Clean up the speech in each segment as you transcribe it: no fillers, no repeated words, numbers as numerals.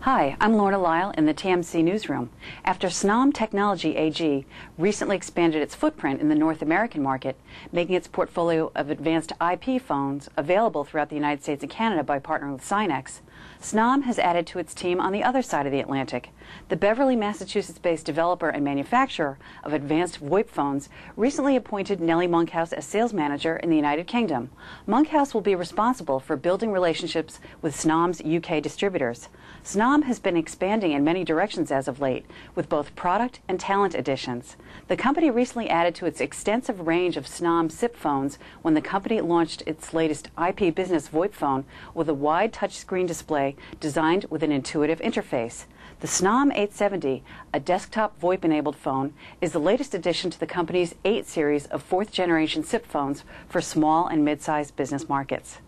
Hi, I'm Lorna Lyle in the TMC Newsroom. After Snam Technology AG recently expanded its footprint in the North American market, making its portfolio of advanced IP phones available throughout the United States and Canada by partnering with Sinex, Snam has added to its team on the other side of the Atlantic. The Beverly, Massachusetts-based developer and manufacturer of advanced VoIP phones recently appointed Nellie Monkhouse as sales manager in the United Kingdom. Monkhouse will be responsible for building relationships with Snam's UK distributors. Snam has been expanding in many directions as of late, with both product and talent additions. The company recently added to its extensive range of Snam SIP phones when the company launched its latest IP business VoIP phone with a wide touchscreen display designed with an intuitive interface. The Snam 870, a desktop VoIP-enabled phone, is the latest addition to the company's 8 series of fourth-generation SIP phones for small and mid-sized business markets.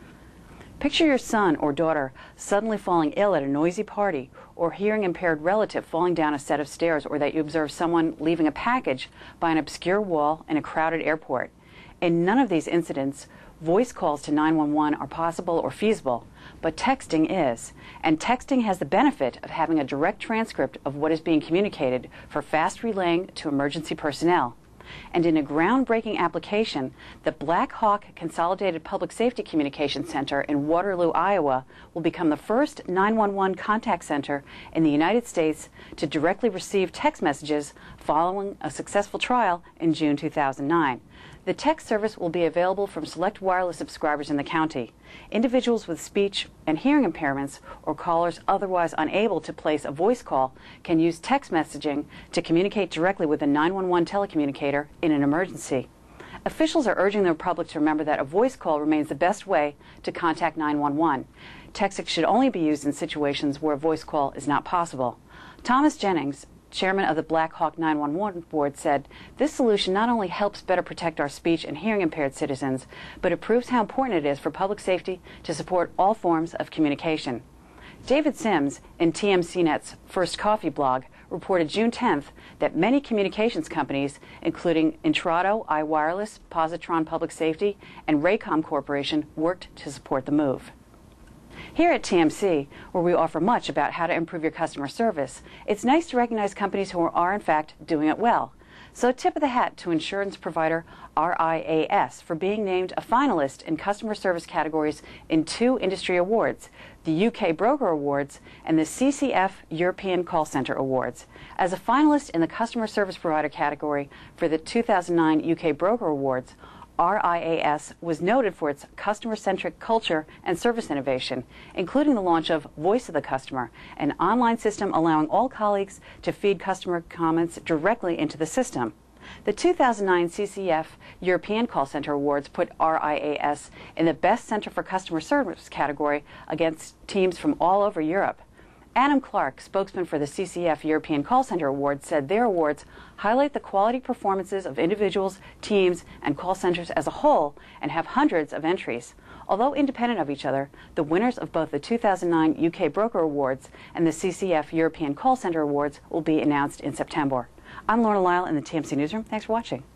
Picture your son or daughter suddenly falling ill at a noisy party, or hearing-impaired relative falling down a set of stairs, or that you observe someone leaving a package by an obscure wall in a crowded airport. In none of these incidents, voice calls to 911 are possible or feasible, but texting is. And texting has the benefit of having a direct transcript of what is being communicated for fast relaying to emergency personnel. And in a groundbreaking application, the Black Hawk Consolidated Public Safety Communications Center in Waterloo, Iowa, will become the first 911 contact center in the United States to directly receive text messages following a successful trial in June 2009. The text service will be available from select wireless subscribers in the county. Individuals with speech and hearing impairments or callers otherwise unable to place a voice call can use text messaging to communicate directly with a 911 telecommunicator in an emergency. Officials are urging the public to remember that a voice call remains the best way to contact 911. Texting should only be used in situations where a voice call is not possible. Thomas Jennings, chairman of the Black Hawk 911 board, said, "This solution not only helps better protect our speech and hearing impaired citizens, but it proves how important it is for public safety to support all forms of communication." David Sims, in TMCNet's First Coffee blog, reported June 10th that many communications companies, including Intrado, iWireless, Positron Public Safety, and Raycom Corporation, worked to support the move. Here at TMC, where we offer much about how to improve your customer service, it's nice to recognize companies who are in fact doing it well. So tip of the hat to insurance provider RIAS for being named a finalist in customer service categories in 2 industry awards, the UK Broker Awards and the CCF European Call Center Awards. As a finalist in the customer service provider category for the 2009 UK Broker Awards, RIAS was noted for its customer-centric culture and service innovation, including the launch of Voice of the Customer, an online system allowing all colleagues to feed customer comments directly into the system. The 2009 CCF European Call Center Awards put RIAS in the Best Center for Customer Service category against teams from all over Europe. Adam Clark, spokesman for the CCF European Call Center Awards, said their awards highlight the quality performances of individuals, teams, and call centers as a whole and have hundreds of entries. Although independent of each other, the winners of both the 2009 UK Broker Awards and the CCF European Call Center Awards will be announced in September. I'm Lorna Lyle in the TMC Newsroom. Thanks for watching.